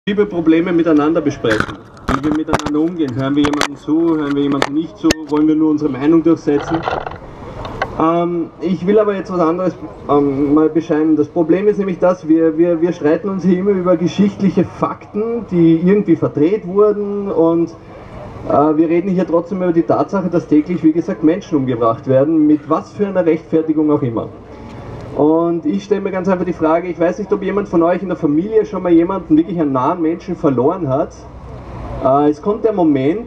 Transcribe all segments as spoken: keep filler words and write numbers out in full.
Liebe Probleme miteinander besprechen, wie wir miteinander umgehen. Hören wir jemanden zu, hören wir jemanden nicht zu, wollen wir nur unsere Meinung durchsetzen. Ähm, ich will aber jetzt was anderes ähm, mal bescheiden. Das Problem ist nämlich das, wir, wir, wir streiten uns hier immer über geschichtliche Fakten, die irgendwie verdreht wurden, und äh, wir reden hier trotzdem über die Tatsache, dass täglich, wie gesagt, Menschen umgebracht werden, mit was für einer Rechtfertigung auch immer. Und ich stelle mir ganz einfach die Frage, ich weiß nicht, ob jemand von euch in der Familie schon mal jemanden, wirklich einen nahen Menschen verloren hat. Äh, es kommt der Moment,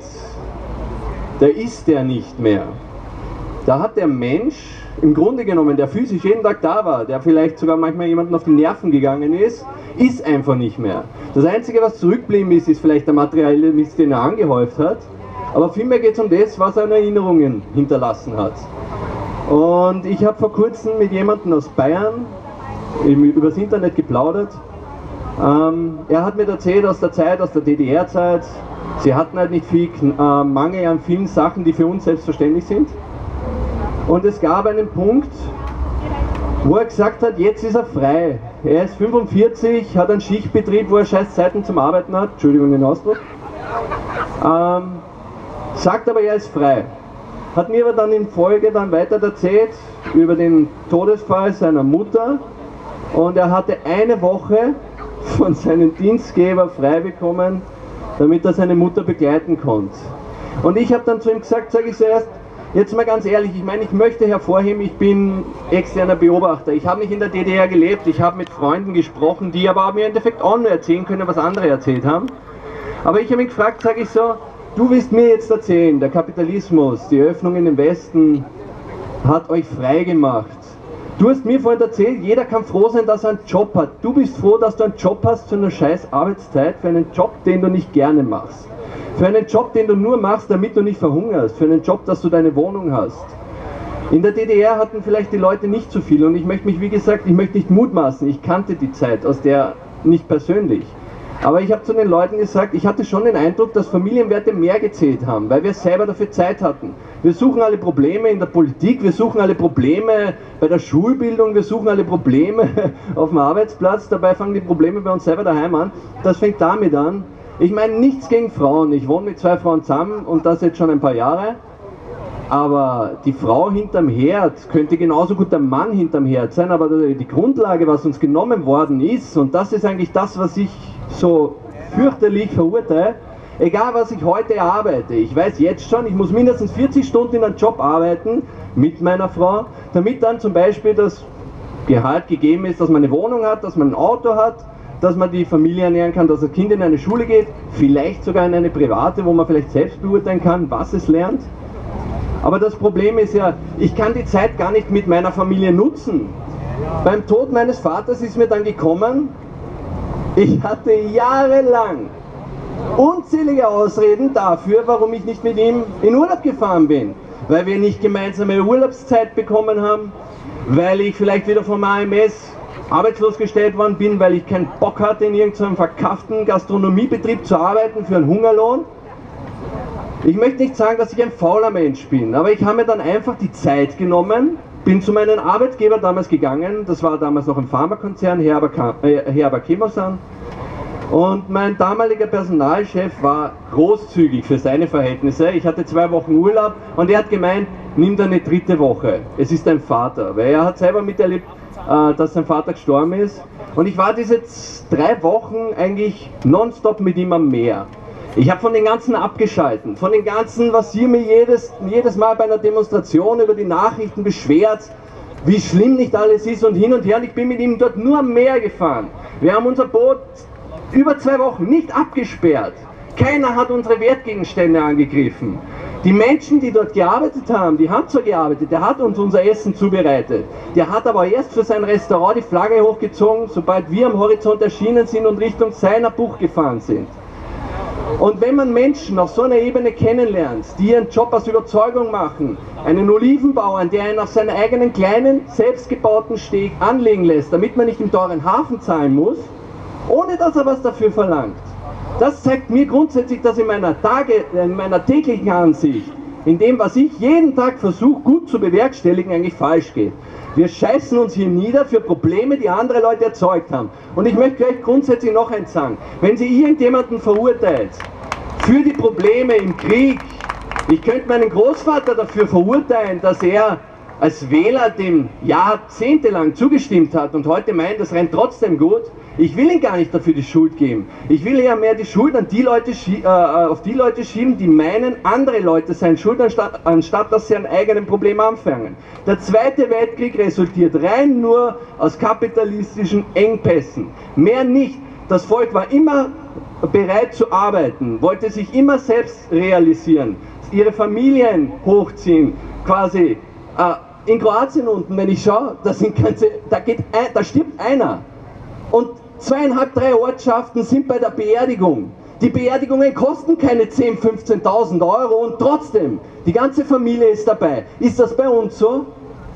da ist der nicht mehr. Da hat der Mensch, im Grunde genommen, der physisch jeden Tag da war, der vielleicht sogar manchmal jemanden auf die Nerven gegangen ist, ist einfach nicht mehr. Das Einzige, was zurückgeblieben ist, ist vielleicht der materielle Mist, den er angehäuft hat, aber vielmehr geht es um das, was er an Erinnerungen hinterlassen hat. Und ich habe vor kurzem mit jemandem aus Bayern übers Internet geplaudert. Ähm, er hat mir erzählt aus der Zeit, aus der D D R-Zeit, sie hatten halt nicht viel äh, Mangel an vielen Sachen, die für uns selbstverständlich sind. Und es gab einen Punkt, wo er gesagt hat, jetzt ist er frei. Er ist fünfundvierzig, hat einen Schichtbetrieb, wo er scheiß Zeiten zum Arbeiten hat, Entschuldigung den Ausdruck, ähm, sagt aber, er ist frei. Hat mir aber dann in Folge dann weiter erzählt über den Todesfall seiner Mutter, und er hatte eine Woche von seinem Dienstgeber frei bekommen, damit er seine Mutter begleiten konnte. Und ich habe dann zu ihm gesagt, sage ich zuerst, jetzt mal ganz ehrlich, ich meine, ich möchte hervorheben, ich bin externer Beobachter, ich habe nicht in der D D R gelebt, ich habe mit Freunden gesprochen, die aber mir im Endeffekt auch nur erzählen können, was andere erzählt haben. Aber ich habe ihn gefragt, sage ich so, du willst mir jetzt erzählen, der Kapitalismus, die Öffnung in den Westen hat euch frei gemacht. Du hast mir vorhin erzählt, jeder kann froh sein, dass er einen Job hat. Du bist froh, dass du einen Job hast zu einer scheiß Arbeitszeit, für einen Job, den du nicht gerne machst. Für einen Job, den du nur machst, damit du nicht verhungerst. Für einen Job, dass du deine Wohnung hast. In der D D R hatten vielleicht die Leute nicht so viel, und ich möchte mich, wie gesagt, ich möchte nicht mutmaßen, ich kannte die Zeit aus der nicht persönlich. Aber ich habe zu den Leuten gesagt, ich hatte schon den Eindruck, dass Familienwerte mehr gezählt haben, weil wir selber dafür Zeit hatten. Wir suchen alle Probleme in der Politik, wir suchen alle Probleme bei der Schulbildung, wir suchen alle Probleme auf dem Arbeitsplatz, dabei fangen die Probleme bei uns selber daheim an. Das fängt damit an. Ich meine, nichts gegen Frauen, ich wohne mit zwei Frauen zusammen und das jetzt schon ein paar Jahre. Aber die Frau hinterm Herd könnte genauso gut der Mann hinterm Herd sein, aber die Grundlage, was uns genommen worden ist, und das ist eigentlich das, was ich so fürchterlich verurteile, egal was ich heute arbeite, ich weiß jetzt schon, ich muss mindestens vierzig Stunden in einem Job arbeiten mit meiner Frau, damit dann zum Beispiel das Gehalt gegeben ist, dass man eine Wohnung hat, dass man ein Auto hat, dass man die Familie ernähren kann, dass das Kind in eine Schule geht, vielleicht sogar in eine private, wo man vielleicht selbst beurteilen kann, was es lernt. Aber das Problem ist ja, ich kann die Zeit gar nicht mit meiner Familie nutzen. Beim Tod meines Vaters ist mir dann gekommen, ich hatte jahrelang unzählige Ausreden dafür, warum ich nicht mit ihm in Urlaub gefahren bin. Weil wir nicht gemeinsame Urlaubszeit bekommen haben, weil ich vielleicht wieder vom A M S arbeitslos gestellt worden bin, weil ich keinen Bock hatte, in irgendeinem verkafften Gastronomiebetrieb zu arbeiten für einen Hungerlohn. Ich möchte nicht sagen, dass ich ein fauler Mensch bin, aber ich habe mir dann einfach die Zeit genommen, bin zu meinem Arbeitgeber damals gegangen, das war damals noch ein Pharmakonzern, Herber Chemosan, und mein damaliger Personalchef war großzügig für seine Verhältnisse. Ich hatte zwei Wochen Urlaub und er hat gemeint, nimm deine dritte Woche, es ist dein Vater, weil er hat selber miterlebt, dass sein Vater gestorben ist, und ich war diese drei Wochen eigentlich nonstop mit ihm am Meer. Ich habe von den Ganzen abgeschalten, von den Ganzen, was ihr mir jedes, jedes Mal bei einer Demonstration über die Nachrichten beschwert, wie schlimm nicht alles ist und hin und her, und ich bin mit ihm dort nur am Meer gefahren. Wir haben unser Boot über zwei Wochen nicht abgesperrt. Keiner hat unsere Wertgegenstände angegriffen. Die Menschen, die dort gearbeitet haben, die haben zwar gearbeitet, der hat uns unser Essen zubereitet, der hat aber erst für sein Restaurant die Flagge hochgezogen, sobald wir am Horizont erschienen sind und Richtung seiner Bucht gefahren sind. Und wenn man Menschen auf so einer Ebene kennenlernt, die ihren Job aus Überzeugung machen, einen Olivenbauern, der einen auf seinen eigenen kleinen, selbstgebauten Steg anlegen lässt, damit man nicht im teuren Hafen zahlen muss, ohne dass er was dafür verlangt, das zeigt mir grundsätzlich, dass in meiner, Tage, in meiner täglichen Ansicht in dem, was ich jeden Tag versuche gut zu bewerkstelligen, eigentlich falsch geht. Wir scheißen uns hier nieder für Probleme, die andere Leute erzeugt haben. Und ich möchte gleich grundsätzlich noch eins sagen. Wenn Sie irgendjemanden verurteilt für die Probleme im Krieg, ich könnte meinen Großvater dafür verurteilen, dass er als Wähler dem jahrzehntelang zugestimmt hat und heute meint, das rennt trotzdem gut. Ich will ihm gar nicht dafür die Schuld geben. Ich will ja mehr die Schuld an die Leute äh, auf die Leute schieben, die meinen, andere Leute seien schuld, anstatt, anstatt dass sie an eigenen Problemen anfangen. Der Zweite Weltkrieg resultiert rein nur aus kapitalistischen Engpässen. Mehr nicht. Das Volk war immer bereit zu arbeiten, wollte sich immer selbst realisieren, ihre Familien hochziehen, quasi. Äh, in Kroatien unten, wenn ich schaue, da, sind ganze, da, geht ein, da stirbt einer. Und zweieinhalb, drei Ortschaften sind bei der Beerdigung. Die Beerdigungen kosten keine zehntausend, fünfzehntausend Euro und trotzdem, die ganze Familie ist dabei. Ist das bei uns so?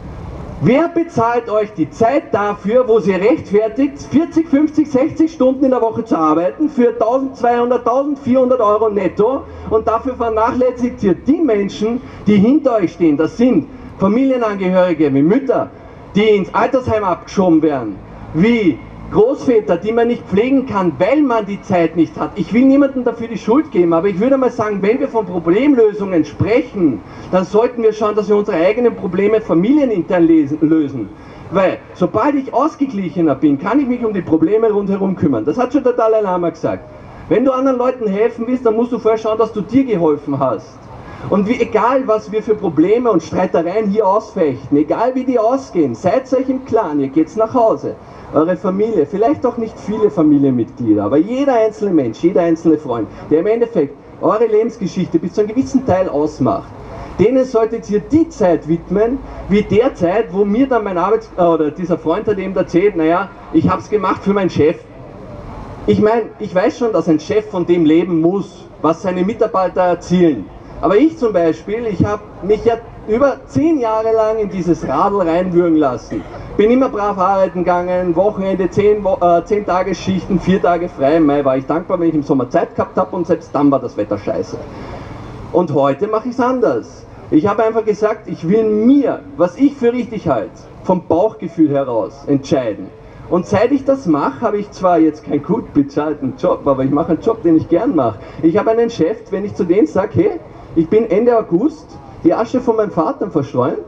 Wer bezahlt euch die Zeit dafür, wo sie rechtfertigt, vierzig, fünfzig, sechzig Stunden in der Woche zu arbeiten, für eintausendzweihundert, eintausendvierhundert Euro netto und dafür vernachlässigt ihr die Menschen, die hinter euch stehen? Das sind Familienangehörige wie Mütter, die ins Altersheim abgeschoben werden, wie Großväter, die man nicht pflegen kann, weil man die Zeit nicht hat. Ich will niemandem dafür die Schuld geben, aber ich würde mal sagen, wenn wir von Problemlösungen sprechen, dann sollten wir schauen, dass wir unsere eigenen Probleme familienintern lösen. Weil, sobald ich ausgeglichener bin, kann ich mich um die Probleme rundherum kümmern. Das hat schon der Dalai Lama gesagt. Wenn du anderen Leuten helfen willst, dann musst du vorher schauen, dass du dir geholfen hast. Und wie, egal, was wir für Probleme und Streitereien hier ausfechten, egal wie die ausgehen, seid euch im Klaren, ihr geht's nach Hause. Eure Familie, vielleicht auch nicht viele Familienmitglieder, aber jeder einzelne Mensch, jeder einzelne Freund, der im Endeffekt eure Lebensgeschichte bis zu einem gewissen Teil ausmacht, denen solltet ihr die Zeit widmen, wie der Zeit, wo mir dann mein Arbeits- oder dieser Freund hat eben erzählt, naja, ich habe es gemacht für meinen Chef. Ich meine, ich weiß schon, dass ein Chef von dem leben muss, was seine Mitarbeiter erzielen. Aber ich zum Beispiel, ich habe mich ja über zehn Jahre lang in dieses Radl reinwürgen lassen. Bin immer brav arbeiten gegangen, Wochenende, zehn, äh, zehn Tage Schichten, vier Tage frei. Im Mai war ich dankbar, wenn ich im Sommer Zeit gehabt habe und selbst dann war das Wetter scheiße. Und heute mache ich es anders. Ich habe einfach gesagt, ich will mir, was ich für richtig halte, vom Bauchgefühl heraus entscheiden. Und seit ich das mache, habe ich zwar jetzt keinen gut bezahlten Job, aber ich mache einen Job, den ich gern mache. Ich habe einen Chef, wenn ich zu denen sage, hey, ich bin Ende August die Asche von meinem Vater verstreuen,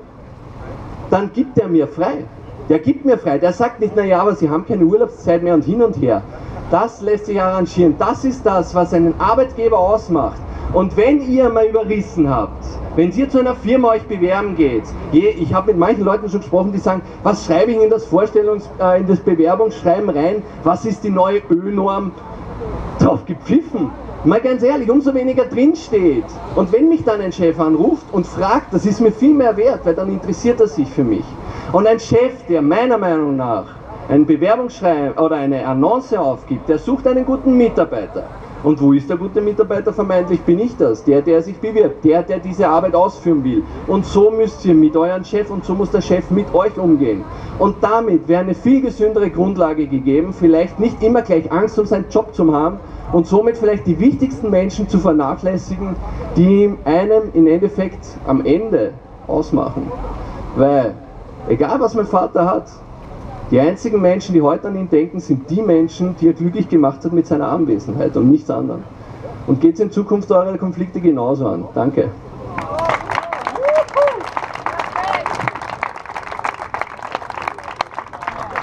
dann gibt er mir frei. Der gibt mir frei. Der sagt nicht, naja, aber Sie haben keine Urlaubszeit mehr und hin und her. Das lässt sich arrangieren. Das ist das, was einen Arbeitgeber ausmacht. Und wenn ihr mal überrissen habt, wenn ihr zu einer Firma euch bewerben geht, ich habe mit manchen Leuten schon gesprochen, die sagen, was schreibe ich in das Vorstellungs-, äh, in das Bewerbungsschreiben rein, was ist die neue Ö-Norm? Drauf gepfiffen. Mal ganz ehrlich, umso weniger drin steht. Und wenn mich dann ein Chef anruft und fragt, das ist mir viel mehr wert, weil dann interessiert er sich für mich. Und ein Chef, der meiner Meinung nach ein Bewerbungsschreiben oder eine Annonce aufgibt, der sucht einen guten Mitarbeiter. Und wo ist der gute Mitarbeiter? Vermeintlich bin ich das, der, der sich bewirbt, der, der diese Arbeit ausführen will. Und so müsst ihr mit eurem Chef und so muss der Chef mit euch umgehen. Und damit wäre eine viel gesündere Grundlage gegeben, vielleicht nicht immer gleich Angst um seinen Job zu haben und somit vielleicht die wichtigsten Menschen zu vernachlässigen, die einem im Endeffekt am Ende ausmachen. Weil, egal was mein Vater hat, die einzigen Menschen, die heute an ihn denken, sind die Menschen, die er glücklich gemacht hat mit seiner Anwesenheit und nichts anderes. Und geht es in Zukunft eure Konflikte genauso an. Danke.